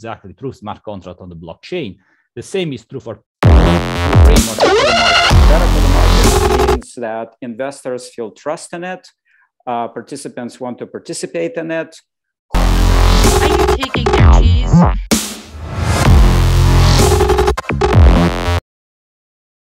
exactly true smart contract on the blockchain. The same is true for bring more better for the market means that investors feel trust in it, participants want to participate in it.